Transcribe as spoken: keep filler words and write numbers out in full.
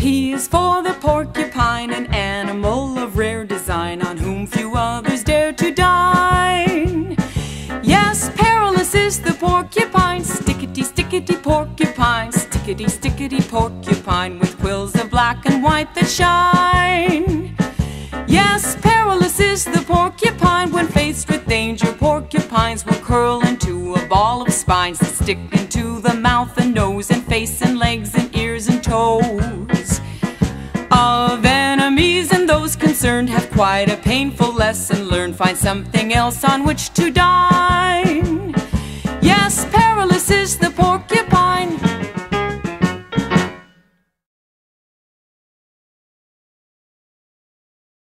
P is for the porcupine, an animal of rare design, on whom few others dare to dine. Yes, perilous is the porcupine, stickety, stickety porcupine, stickety, stickety porcupine, with quills of black and white that shine. Yes, perilous is the porcupine, when faced with danger porcupines will curl into a ball of spines that stick into the mouth and nose and face and legs and ears and toes of enemies, and those concerned have quite a painful lesson learned. Find something else on which